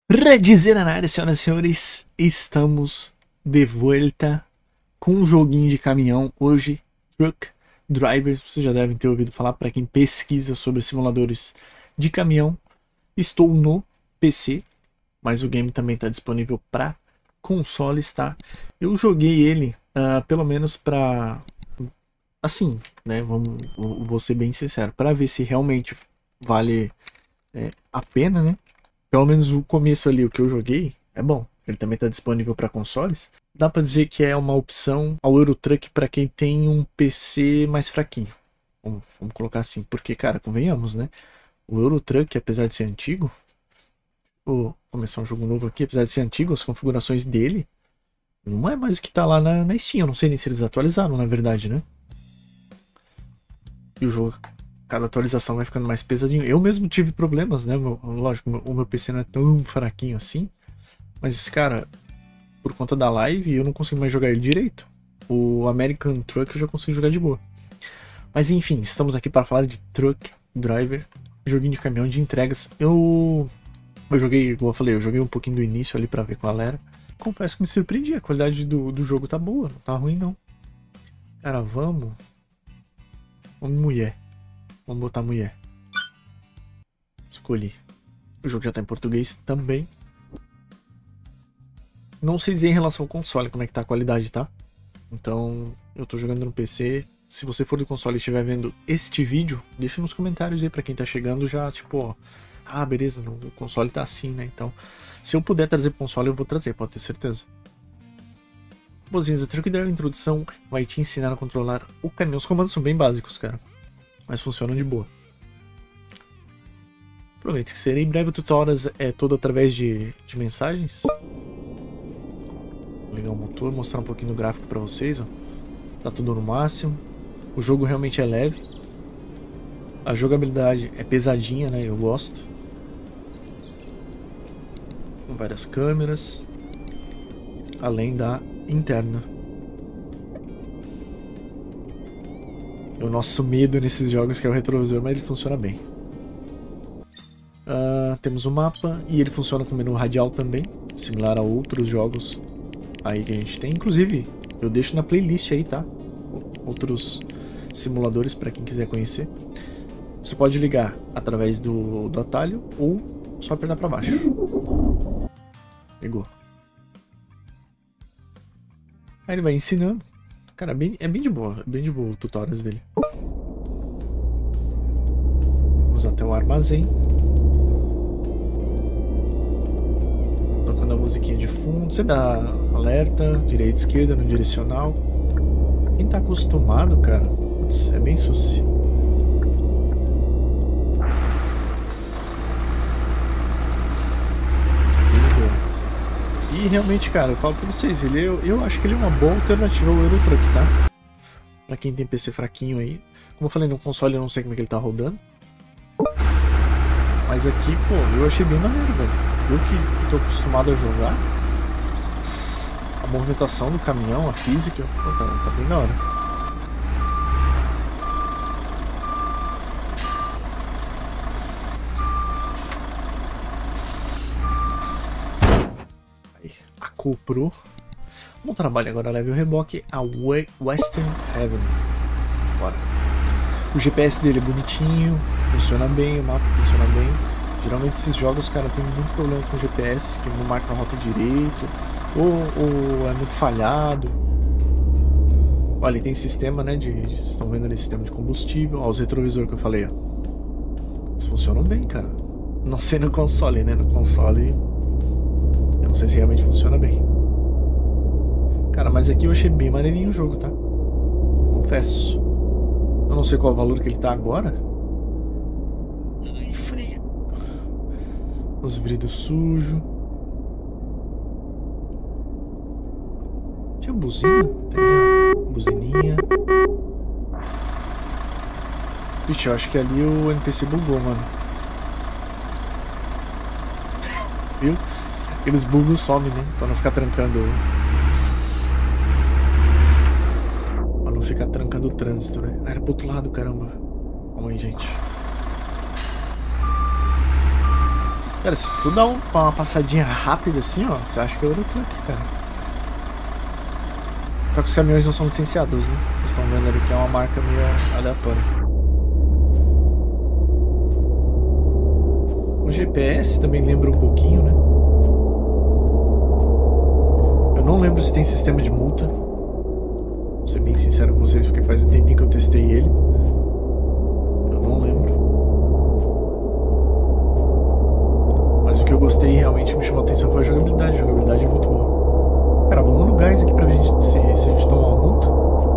Redzena na área, senhoras e senhores, estamos de volta com um joguinho de caminhão. Hoje, Truck Drivers, vocês já devem ter ouvido falar para quem pesquisa sobre simuladores de caminhão. Estou no PC, mas o game também está disponível para consoles, tá? Eu joguei ele, pelo menos para, assim, né, vou ser bem sincero, para ver se realmente vale a pena, né? Pelo menos o começo ali, o que eu joguei, é bom. Ele também está disponível para consoles. Dá para dizer que é uma opção ao Euro Truck para quem tem um PC mais fraquinho. Vamos colocar assim, porque, cara, convenhamos, né? O Euro Truck, apesar de ser antigo, vou começar um jogo novo aqui, apesar de ser antigo, as configurações dele não é mais o que tá lá na Steam. Eu não sei nem se eles atualizaram, na verdade, né? E o jogo, cada atualização vai ficando mais pesadinho. Eu mesmo tive problemas, né? Lógico, o meu PC não é tão fraquinho assim. Mas, cara, por conta da live, eu não consigo mais jogar ele direito. O American Truck eu já consigo jogar de boa. Mas enfim, estamos aqui para falar de Truck Driver, joguinho de caminhão de entregas. Eu joguei, como eu falei, eu joguei um pouquinho do início ali para ver qual era. Confesso que me surpreendi, a qualidade do jogo tá boa, não tá ruim não. Cara, vamos mulher. Vamos botar mulher. Escolhi. O jogo já tá em português também. Não sei dizer em relação ao console como é que tá a qualidade, tá? Então, eu tô jogando no PC. Se você for do console e estiver vendo este vídeo, deixa nos comentários aí pra quem tá chegando já, tipo, ó, ah, beleza, o console tá assim, né? Então, se eu puder trazer pro console, eu vou trazer, pode ter certeza. Boas-vindas a Truck Driver. A introdução vai te ensinar a controlar o caminhão. Os comandos são bem básicos, cara, mas funcionam de boa. Prometo que serei breve. O tutorial é todo através de mensagens. Vou ligar o motor, mostrar um pouquinho do gráfico pra vocês, ó. Tá tudo no máximo. O jogo realmente é leve. A jogabilidade é pesadinha, né? Eu gosto. Com várias câmeras. Além da interna. O nosso medo nesses jogos que é o retrovisor, mas ele funciona bem. Temos o mapa e ele funciona com menu radial também, similar a outros jogos aí que a gente tem. Inclusive, eu deixo na playlist aí, tá? Outros simuladores para quem quiser conhecer. Você pode ligar através do atalho ou só apertar para baixo. Pegou. Aí ele vai ensinando. Cara, é bem de boa o tutorial dele. Vamos até o armazém. Tocando a musiquinha de fundo. Você dá alerta, direita e esquerda no direcional. Quem tá acostumado, cara, putz, é bem suci. E realmente, cara, eu falo pra vocês, eu acho que ele é uma boa alternativa ao Euro Truck, tá? Pra quem tem PC fraquinho aí. Como eu falei, no console eu não sei como é que ele tá rodando. Mas aqui, pô, eu achei bem maneiro, velho. Eu que tô acostumado a jogar. A movimentação do caminhão, a física, pô, tá bem da hora. A GoPro. Bom trabalho. Agora leve o reboque a Western Heaven. Bora. O GPS dele é bonitinho, funciona bem, o mapa funciona bem. Geralmente esses jogos, cara, tem muito problema com o GPS, que não marca a rota direito, ou é muito falhado. Olha, ele tem sistema, né, vocês estão vendo ali, sistema de combustível. Olha os retrovisores que eu falei, ó. Eles funcionam bem, cara. Não sei no console, né, no console eu não sei se realmente funciona bem. Cara, mas aqui eu achei bem maneirinho o jogo, tá? Confesso. Eu não sei qual é o valor que ele tá agora. Ai, frio. Os vidros sujos. Tinha buzina? Tem a buzininha. Vixe, eu acho que ali o NPC bugou, mano. Viu? Eles bugam e somem, né? Pra não ficar trancando. Pra não ficar trancando o trânsito, né? Ah, era pro outro lado, caramba. Calma aí, gente. Cara, se tu dá uma passadinha rápida assim, ó, você acha que é Eurotruck, cara. Só que os caminhões não são licenciados, né? Vocês estão vendo ali que é uma marca meio aleatória. O GPS também lembra um pouquinho, né? Eu não lembro se tem sistema de multa. Vou ser bem sincero com vocês, porque faz um tempinho que eu testei ele. Eu não lembro. Mas o que eu gostei e realmente me chamou a atenção foi a jogabilidade. A jogabilidade é muito boa. Cara, vamos no gás aqui pra ver se a gente tomar uma multa.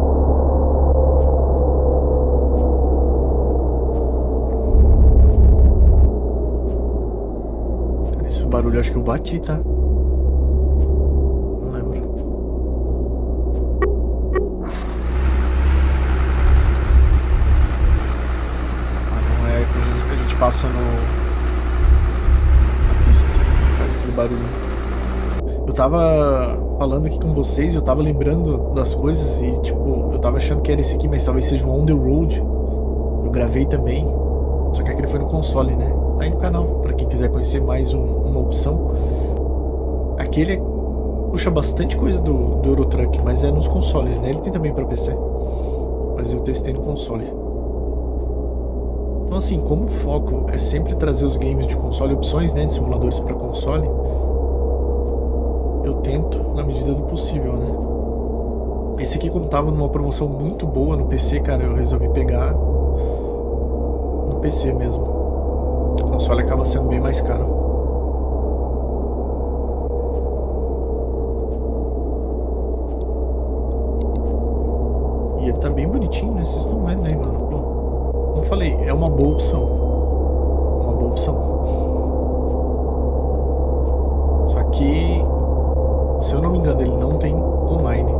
Cara, esse barulho eu acho que eu bati, tá? Não lembro. Ah, não é que a gente passa na pista. Faz aquele barulho. Eu tava falando aqui com vocês, eu tava lembrando das coisas e, tipo, eu tava achando que era esse aqui, mas talvez seja o On The Road. Eu gravei também, só que aquele foi no console, né? Tá aí no canal, pra quem quiser conhecer mais uma opção. Aquele puxa bastante coisa do Eurotruck, mas é nos consoles, né? Ele tem também pra PC, mas eu testei no console. Então, assim, como o foco é sempre trazer os games de console, opções, né, de simuladores pra console, eu tento na medida do possível, né? Esse aqui, como tava numa promoção muito boa no PC, cara, eu resolvi pegar no PC mesmo. O console acaba sendo bem mais caro. E ele tá bem bonitinho, né? Vocês estão vendo aí, mano. Pô, como eu falei, é uma boa opção. Uma boa opção. Só que, se eu não me engano, ele não tem online.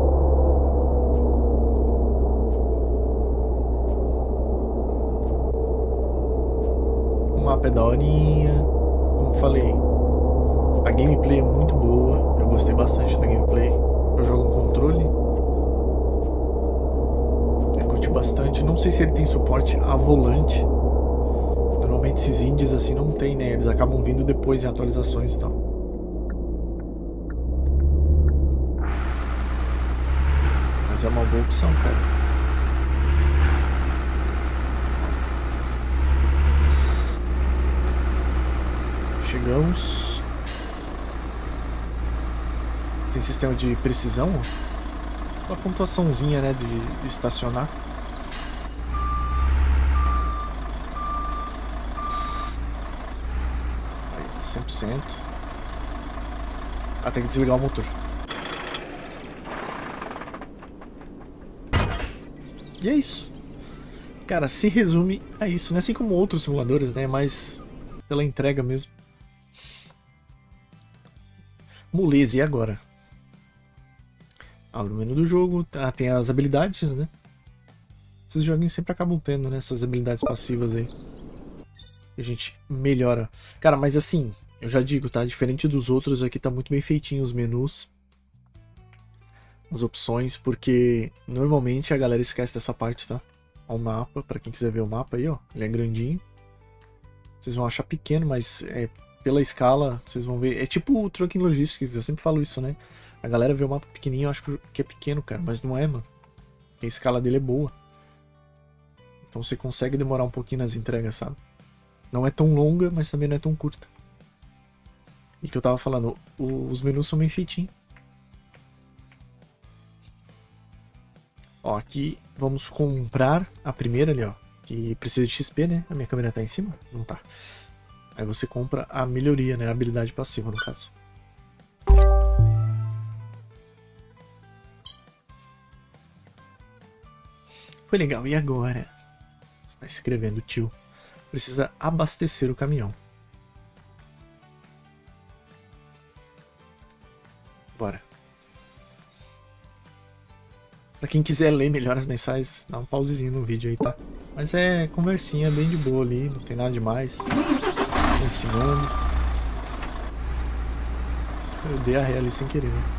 O mapa é daorinha. Como falei, a gameplay é muito boa. Eu gostei bastante da gameplay. Eu jogo no controle. Eu curti bastante. Não sei se ele tem suporte a volante. Normalmente esses indies assim não tem, né? Eles acabam vindo depois em atualizações e tal. Mas é uma boa opção, cara. Chegamos. Tem sistema de precisão. Uma pontuaçãozinha, né, de estacionar. Aí, 100%. Ah, tem que desligar o motor. E é isso. Cara, se resume a isso, né? Assim como outros simuladores, né? Mas pela entrega mesmo. Moleza, e agora? Abre o menu do jogo. Ah, tem as habilidades, né? Esses joguinhos sempre acabam tendo, né? Essas habilidades passivas aí. Que a gente melhora. Cara, mas assim, eu já digo, tá? Diferente dos outros, aqui tá muito bem feitinho os menus. As opções, porque normalmente a galera esquece dessa parte, tá? Ó, o mapa, pra quem quiser ver o mapa aí, ó, ele é grandinho. Vocês vão achar pequeno, mas pela escala, vocês vão ver. É tipo o Trucking Logistics, eu sempre falo isso, né? A galera vê o mapa pequenininho, eu acho que é pequeno, cara, mas não é, mano. Porque a escala dele é boa. Então você consegue demorar um pouquinho nas entregas, sabe? Não é tão longa, mas também não é tão curta. E que eu tava falando, os menus são bem feitinhos. Ó, aqui vamos comprar a primeira ali, ó, que precisa de XP, né? A minha câmera tá em cima? Não tá. Aí você compra a melhoria, né? A habilidade passiva, no caso. Foi legal. E agora? Você tá escrevendo, tio. Precisa abastecer o caminhão. Bora. Pra quem quiser ler melhor as mensagens, dá um pausezinho no vídeo aí, tá? Mas é conversinha bem de boa ali, não tem nada demais. Ensinando. Eu dei a ré ali sem querer, né?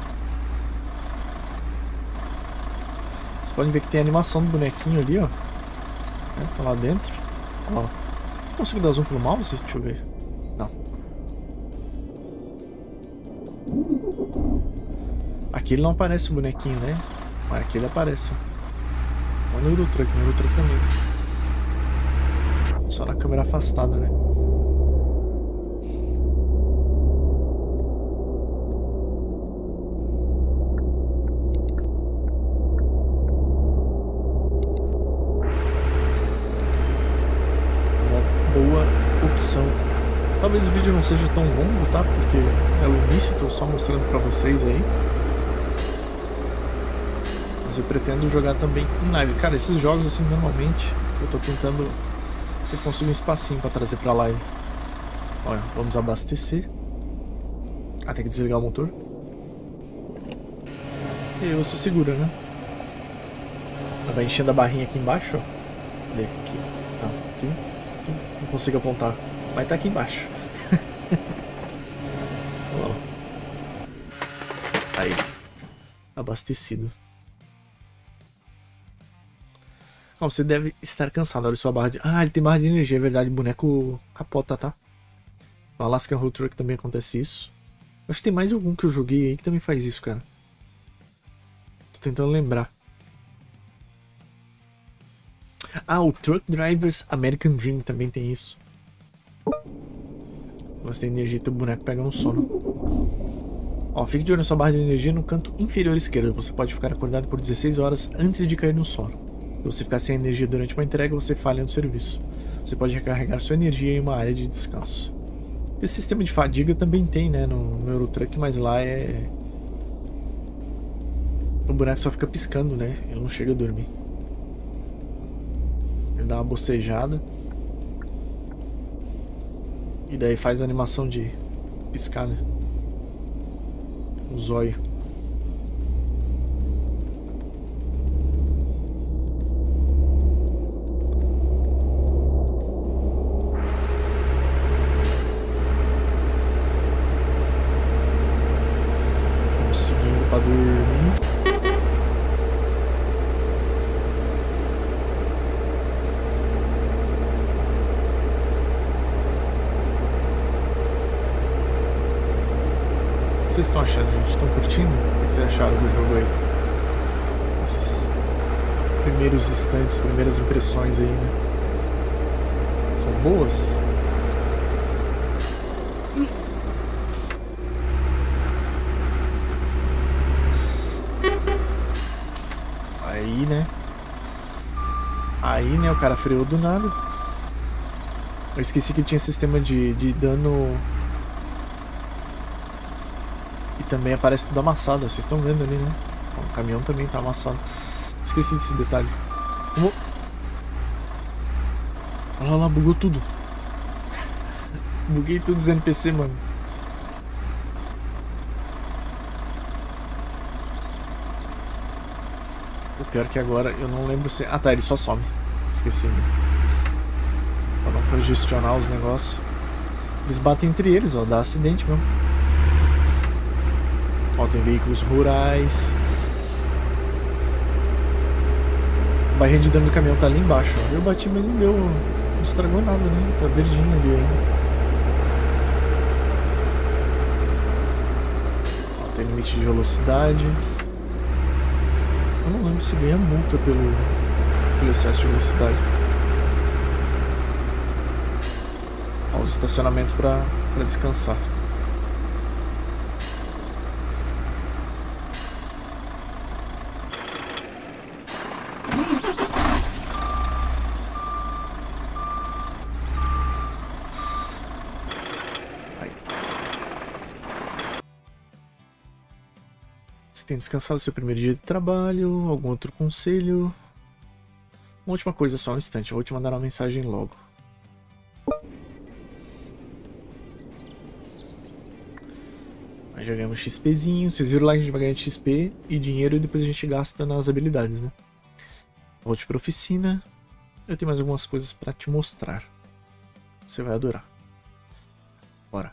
Vocês podem ver que tem a animação do bonequinho ali, ó. Tá lá dentro. Ó. Consigo dar zoom pelo mouse? Deixa eu ver. Não. Aqui ele não aparece o bonequinho, né? Mas aqui ele aparece, ó. No Eurotruck também. Só na câmera afastada, né? Boa opção. Talvez o vídeo não seja tão longo, tá? Porque é o início, tô só mostrando pra vocês aí. Mas eu pretendo jogar também em live. Cara, esses jogos assim, normalmente, eu tô tentando se conseguir um espacinho pra trazer pra live. Olha, vamos abastecer. Ah, tem que desligar o motor. E aí você segura, né? Vai enchendo a barrinha aqui embaixo, ó. Cadê? Aqui. Tá, aqui. Não consigo apontar, mas tá aqui embaixo. Olha lá. Aí. Abastecido. Oh, você deve estar cansado. Olha sua barra de... Ah, ele tem barra de energia, é verdade. O boneco capota, tá? No Alaskan Road Truck também acontece isso. Acho que tem mais algum que eu joguei aí que também faz isso, cara. Tô tentando lembrar. Ah, o Truck Drivers American Dream também tem isso. Você tem energia e teu boneco pega no sono. Ó, fique de olho na sua barra de energia no canto inferior esquerdo. Você pode ficar acordado por 16 horas antes de cair no sono. Se você ficar sem energia durante uma entrega, você falha no serviço. Você pode recarregar sua energia em uma área de descanso. Esse sistema de fadiga também tem, né, no Eurotruck, mas lá é... O boneco só fica piscando, né? Ele não chega a dormir. Ele dá uma bocejada. E daí faz a animação de piscar, né? O zóio. Vamos seguindo pra dormir. O que vocês estão achando, gente? Estão curtindo? O que vocês acharam do jogo aí? Esses primeiros instantes, primeiras impressões aí, né? São boas? Aí, né, o cara freou do nada. Eu esqueci que tinha sistema de dano. E também aparece tudo amassado, vocês estão vendo ali, né? O caminhão também tá amassado. Esqueci desse detalhe. Como... Olha lá, bugou tudo. Buguei tudo os NPC, mano. O pior é que agora eu não lembro se... Ah tá, ele só some. Esqueci, né? Pra não congestionar os negócios. Eles batem entre eles, ó. Dá acidente mesmo. Ó, tem veículos rurais. A barrinha de dano do caminhão tá ali embaixo, ó. Eu bati, mas não deu... Não estragou nada, né? Tá verdinho ali ainda. Ó, tem limite de velocidade. Eu não lembro se ganha multa pelo excesso de velocidade. Ó, os estacionamentos pra descansar. Você tem descansado seu primeiro dia de trabalho? Algum outro conselho? Uma última coisa só, um instante. Eu vou te mandar uma mensagem logo. Aí já ganhamos XPzinho. Vocês viram lá que a gente vai ganhando XP e dinheiro e depois a gente gasta nas habilidades, né? Volte para a oficina. Eu tenho mais algumas coisas para te mostrar. Você vai adorar. Bora.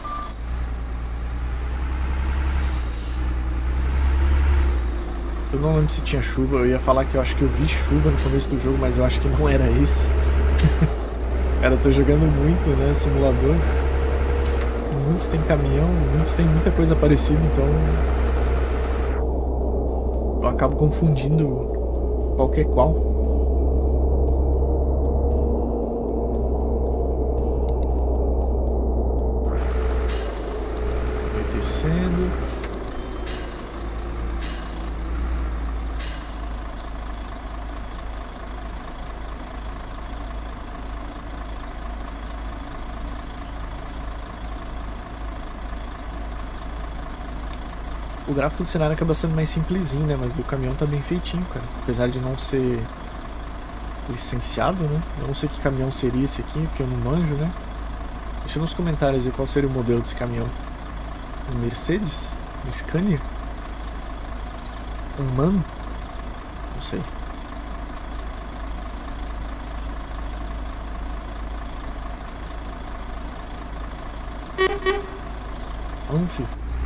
Eu não lembro se tinha chuva. Eu ia falar que eu acho que eu vi chuva no começo do jogo, mas eu acho que não era esse. Cara, eu tô jogando muito, né, simulador. Muitos tem caminhão, muitos tem muita coisa parecida, então eu acabo confundindo qualquer qual. Anoitecendo. O gráfico do cenário acaba sendo mais simplesinho, né? Mas do caminhão tá bem feitinho, cara. Apesar de não ser licenciado, né? Eu não sei que caminhão seria esse aqui, porque eu não manjo, né? Deixa nos comentários aí qual seria o modelo desse caminhão. Um Mercedes? Um Scania? Um MAN? Não sei. Anfi?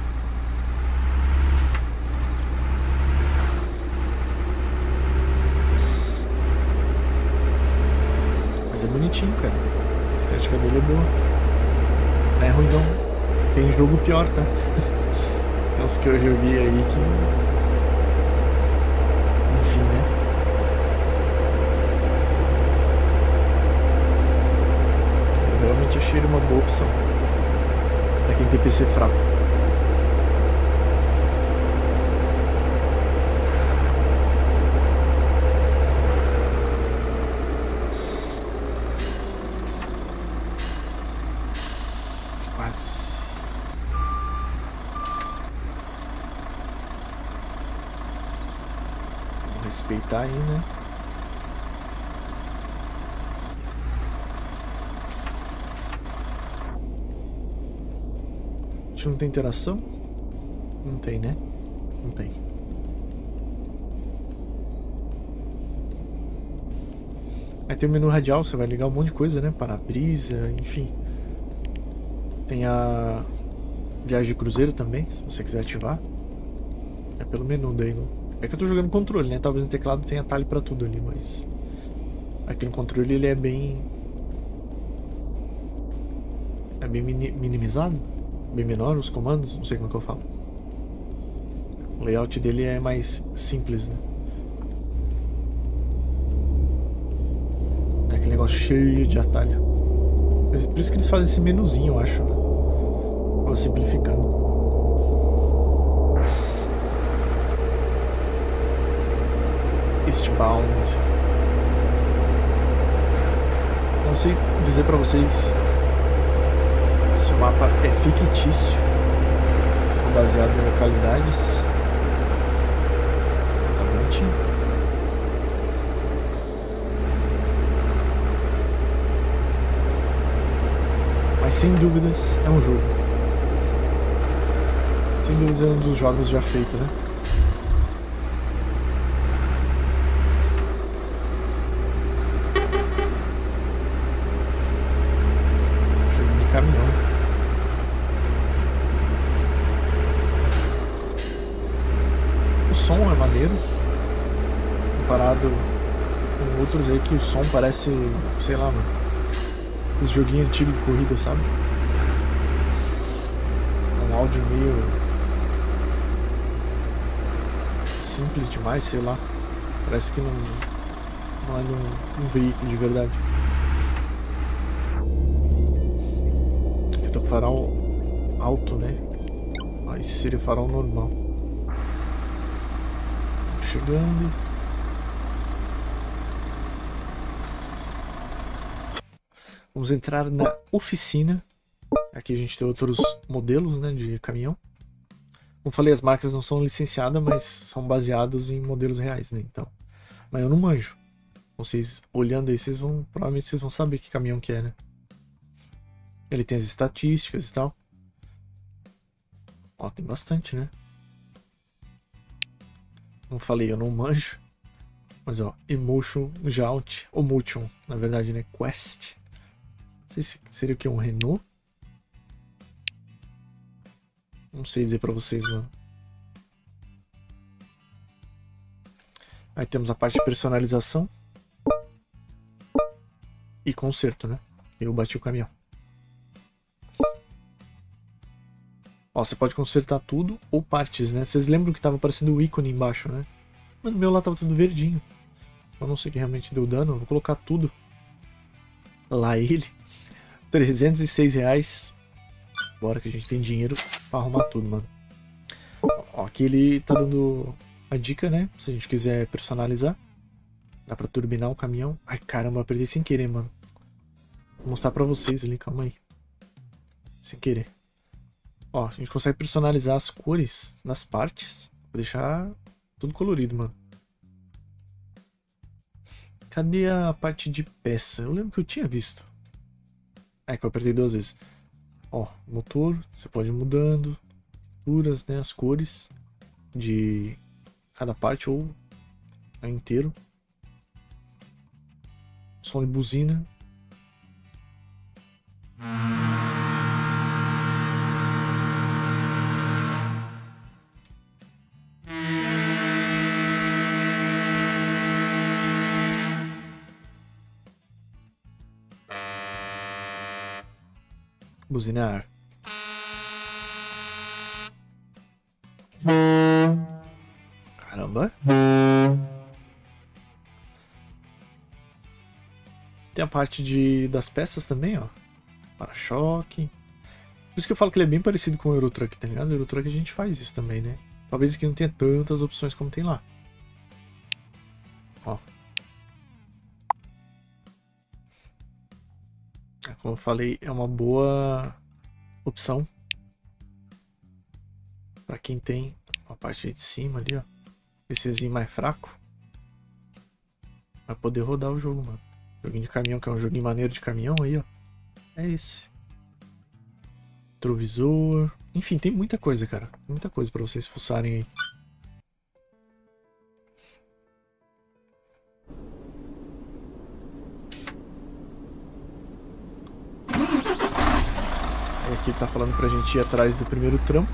Mas é bonitinho, cara. A estética dele é boa. Não é ruim não. Tem jogo pior, tá? Tem uns que eu joguei aí que... Enfim, né? Eu realmente achei ele uma boa opção. Pra quem tem PC fraco. Quase. Vamos respeitar aí, né? A gente não tem interação? Não tem, né? Não tem. Aí tem o menu radial, você vai ligar um monte de coisa, né? Para-brisa, enfim. Tem a viagem de cruzeiro também, se você quiser ativar. É pelo menu daí. É que eu tô jogando controle, né? Talvez no teclado tenha atalho pra tudo ali, mas... Aqui no controle ele é bem... É bem minimizado. Bem menor os comandos, não sei como é que eu falo. O layout dele é mais simples, né? É aquele negócio cheio de atalho. Por isso que eles fazem esse menuzinho, eu acho, né? Ou simplificando. Eastbound. Não sei dizer pra vocês se o mapa é fictício ou baseado em localidades. Tá bonitinho. Mas sem dúvidas é um jogo. Sem dúvidas é um dos jogos já feito, né? Jogo de caminhão. O som é maneiro. Comparado com outros aí que o som parece, sei lá, mano. Esse joguinho antigo de corrida, sabe? É um áudio meio simples demais, sei lá. Parece que não é um veículo de verdade. Aqui eu tô com o farol alto, né? Mas seria o farol normal. Estamos chegando. Vamos entrar na oficina. Aqui a gente tem outros modelos, né, de caminhão. Como falei, as marcas não são licenciadas, mas são baseados em modelos reais, né? Então, mas eu não manjo. Vocês olhando aí, provavelmente vocês vão saber que caminhão que é, né? Ele tem as estatísticas e tal. Ó, tem bastante, né? Como falei, eu não manjo. Mas ó, Emotion Jaunt, ou Motion, na verdade, né? Quest. Não sei se seria o que? Um Renault? Não sei dizer pra vocês, mano. Aí temos a parte de personalização. E conserto, né? Eu bati o caminhão. Ó, você pode consertar tudo ou partes, né? Vocês lembram que tava aparecendo o ícone embaixo, né? Mas no meu lá tava tudo verdinho. Eu não sei o que realmente deu dano. Eu vou colocar tudo. Lá ele. R$306. Bora que a gente tem dinheiro pra arrumar tudo, mano. Ó, aqui ele tá dando a dica, né? Se a gente quiser personalizar. Dá pra turbinar o caminhão. Ai, caramba, apertei sem querer, mano. Vou mostrar pra vocês ali, calma aí. Sem querer. Ó, a gente consegue personalizar as cores das partes. Vou deixar tudo colorido, mano. Cadê a parte de peça? Eu lembro que eu tinha visto. É que eu apertei 2 vezes. Ó, motor, você pode ir mudando. Texturas, né, as cores de cada parte ou inteiro. Som de buzina. Buzinar. Caramba. Tem a parte das peças também, ó. Para-choque. Por isso que eu falo que ele é bem parecido com o Euro Truck, tá ligado? O Euro Truck a gente faz isso também, né? Talvez aqui não tenha tantas opções como tem lá. Ó. Como eu falei, é uma boa opção para quem tem a parte de cima ali, ó. PCzinho mais fraco. Vai poder rodar o jogo, mano. Joguinho de caminhão, que é um joguinho maneiro de caminhão aí, ó. É esse. Retrovisor. Enfim, tem muita coisa, cara. Tem muita coisa para vocês fuçarem aí. Aí aqui ele tá falando pra gente ir atrás do primeiro trampo.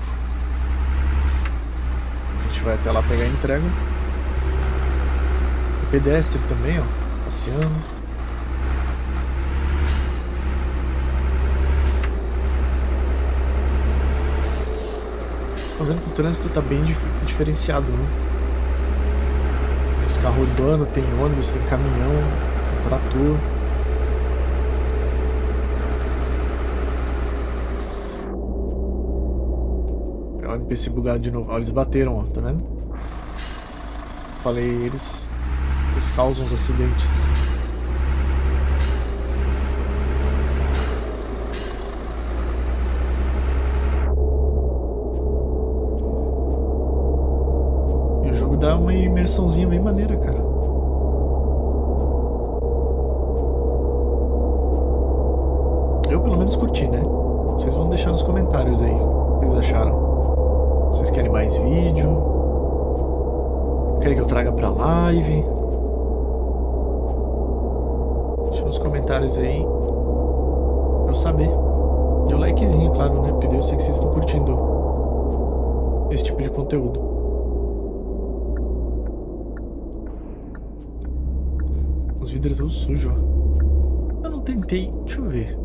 A gente vai até lá pegar a entrega. O pedestre também, ó. Passeando. Estão vendo que o trânsito tá bem diferenciado, né? Tem os carros urbanos, tem ônibus, tem caminhão, tem trator. Olha o NPC bugado de novo. Olha, eles bateram, ó, tá vendo? Falei, eles causam os acidentes. Dá uma imersãozinha bem maneira, cara. Eu pelo menos curti, né? Vocês vão deixar nos comentários aí o que vocês acharam. Vocês querem mais vídeo? Querem que eu traga pra live? Deixa nos comentários aí pra eu saber. E o likezinho, claro, né? Porque daí eu sei que vocês estão curtindo esse tipo de conteúdo. Os vidros todos sujos, ó. Eu não tentei. Deixa eu ver.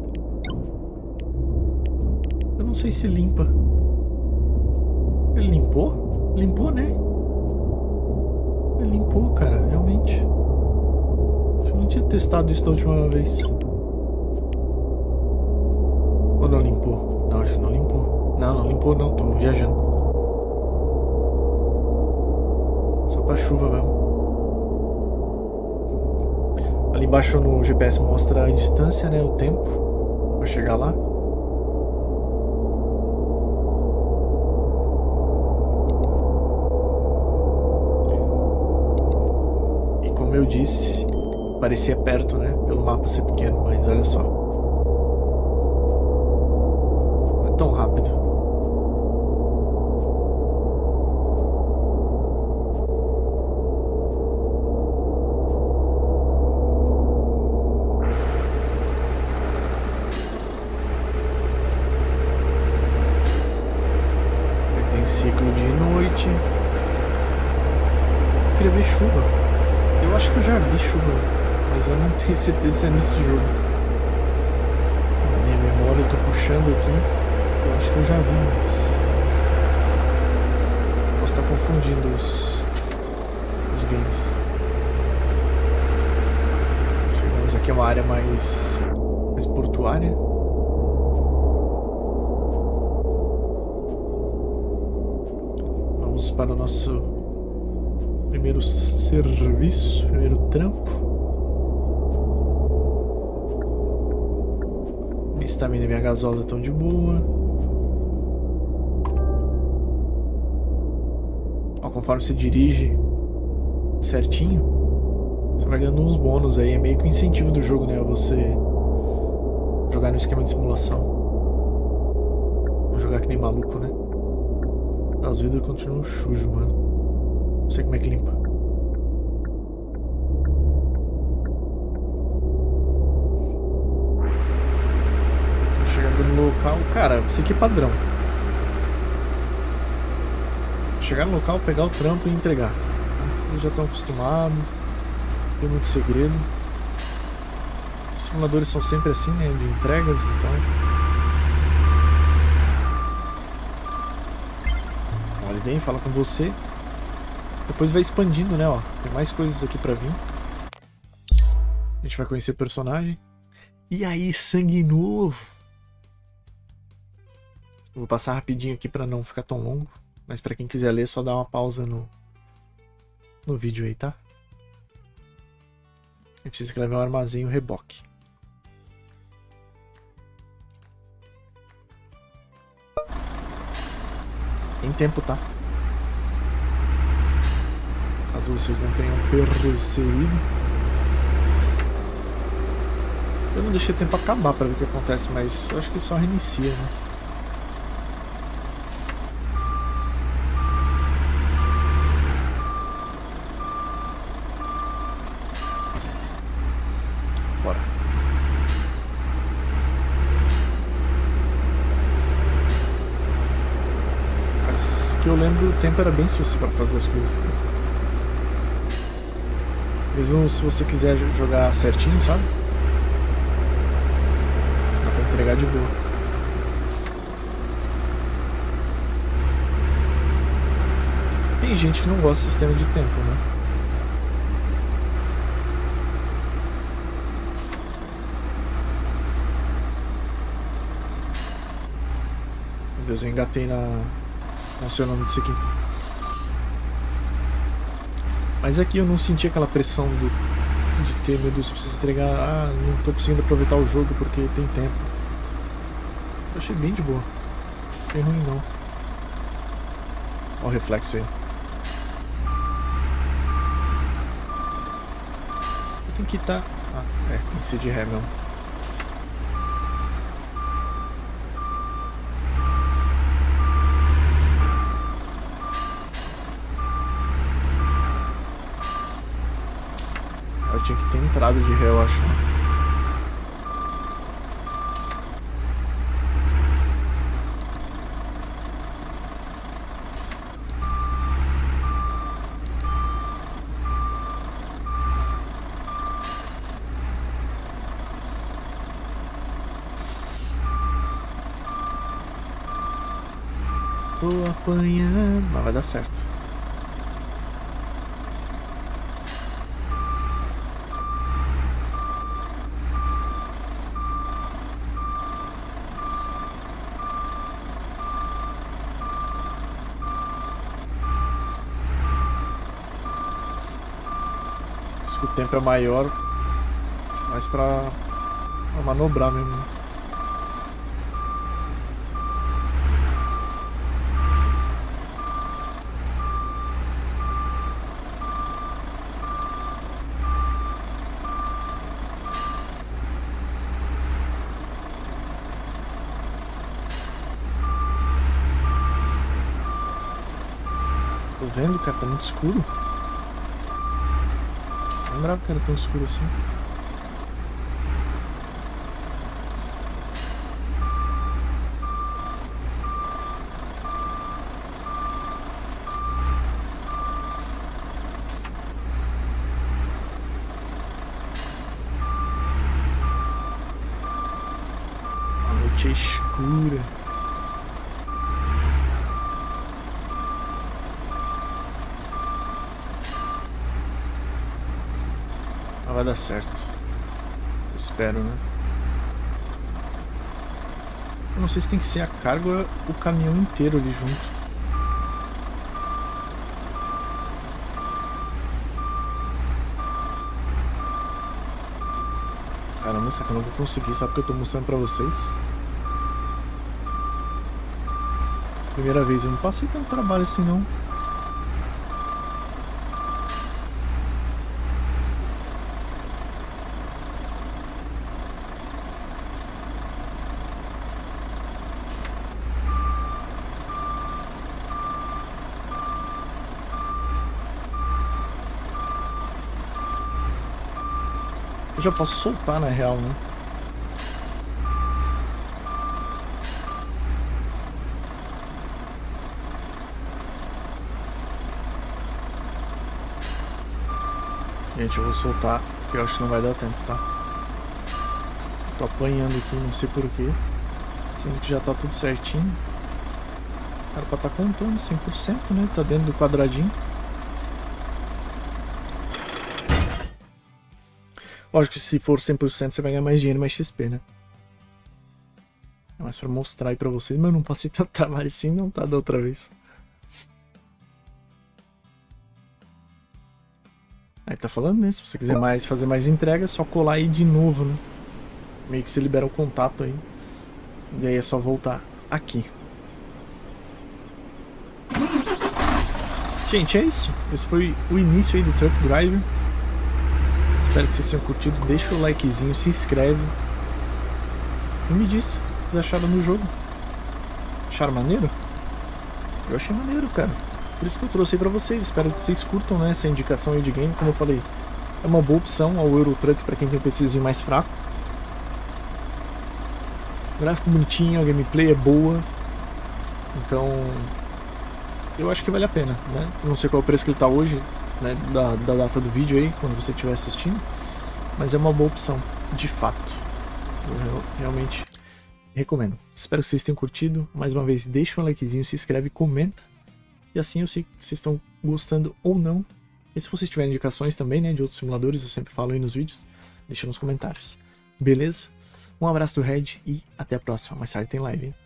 Eu não sei se limpa. Ele limpou? Limpou, né? Ele limpou, cara, realmente. Eu não tinha testado isso da última vez. Ou não limpou? Não, acho que não limpou. Não, não limpou não, tô viajando. Só pra chuva mesmo. Ali embaixo no GPS mostra a distância, né, o tempo para chegar lá. E como eu disse, parecia perto, né, pelo mapa ser pequeno, mas olha só. Não é tão rápido. Ciclo de noite. Eu queria ver chuva. acho que eu já vi chuva, mas eu não tenho certeza se é nesse jogo. Na minha memória eu tô puxando aqui. Eu acho que eu já vi, mas posso estar confundindo os games. Chegamos aqui a uma área mais portuária. Vamos para o nosso primeiro serviço, primeiro trampo. Minha estamina e minha gasosa estão de boa. Ó, conforme você dirige certinho, você vai ganhando uns bônus aí. É meio que o incentivo do jogo, né? Você jogar no esquema de simulação. Vou jogar que nem maluco, né? Ah, os vidros continuam sujos, mano. Não sei como é que limpa. Tô chegando no local. Cara, isso aqui é padrão. Chegar no local, pegar o trampo e entregar. Vocês já estão acostumados. Não tem muito segredo. Os simuladores são sempre assim, né? De entregas, então. Ele vem, fala com você. Depois vai expandindo, né? Ó, tem mais coisas aqui pra vir. A gente vai conhecer o personagem. E aí, sangue novo. Eu vou passar rapidinho aqui pra não ficar tão longo. Mas pra quem quiser ler, só dá uma pausa no vídeo aí, tá? Eu preciso escrever um armazém e um reboque. Tem tempo, tá? Caso vocês não tenham percebido. Eu não deixei o tempo acabar pra ver o que acontece, mas eu acho que só reinicia, né? Bora. Mas que eu lembro, o tempo era bem sucio pra fazer as coisas. Mesmo se você quiser jogar certinho, sabe? Dá pra entregar de boa. Tem gente que não gosta do sistema de tempo, né? Meu Deus, eu engatei na... Não sei o nome disso aqui. Mas aqui eu não senti aquela pressão de ter, meu Deus, eu preciso entregar. Ah, não tô conseguindo aproveitar o jogo porque tem tempo. Eu achei bem de boa. Não achei ruim não. Olha o reflexo aí. Eu tenho que estar. Ah, tem que ser de ré mesmo. Eu tinha que ter entrado de ré, eu acho. Tô apanhando, mas vai dar certo. O tempo é maior, mais pra manobrar mesmo. Né? Tô vendo, cara, tá muito escuro. Não lembrava que era tão escuro assim. noite é escura. Mas vai dar certo. Eu espero, né? Eu não sei se tem que ser a carga ou o caminhão inteiro ali junto. Caramba, será que eu não vou conseguir só porque eu tô mostrando pra vocês? Primeira vez, eu não passei tanto trabalho assim não. Eu já posso soltar na real, né? Gente, eu vou soltar porque eu acho que não vai dar tempo, tá? Eu tô apanhando aqui, não sei porquê. Sendo que já tá tudo certinho. Era pra tá contando 100%, né? Tá dentro do quadradinho. Lógico que se for 100% você vai ganhar mais dinheiro, mais XP, né? É mais pra mostrar aí pra vocês, mas eu não passei tanto trabalho assim, não tá da outra vez. Aí tá falando, né? Se você quiser mais, fazer mais entrega, é só colar aí de novo, né? Meio que você libera o contato aí. E aí é só voltar aqui. Gente, é isso. Esse foi o início aí do Truck Driver. Espero que vocês tenham curtido. Deixa o likezinho, se inscreve. E me diz o que vocês acharam no jogo. Acharam maneiro? Eu achei maneiro, cara. Por isso que eu trouxe aí pra vocês. Espero que vocês curtam, né, essa indicação aí de game. Como eu falei, é uma boa opção ao Euro Truck pra quem tem um PCzinho mais fraco. Gráfico bonitinho, a gameplay é boa. Então, eu acho que vale a pena, né? Não sei qual é o preço que ele tá hoje, né, da data do vídeo aí, quando você estiver assistindo. Mas é uma boa opção, de fato. Eu realmente recomendo. Espero que vocês tenham curtido. Mais uma vez, deixa um likezinho, se inscreve, comenta. E assim eu sei que vocês estão gostando ou não. E se vocês tiverem indicações também, né, de outros simuladores, eu sempre falo aí nos vídeos, deixa nos comentários. Beleza? Um abraço do Red e até a próxima. Mais tarde tem live, hein?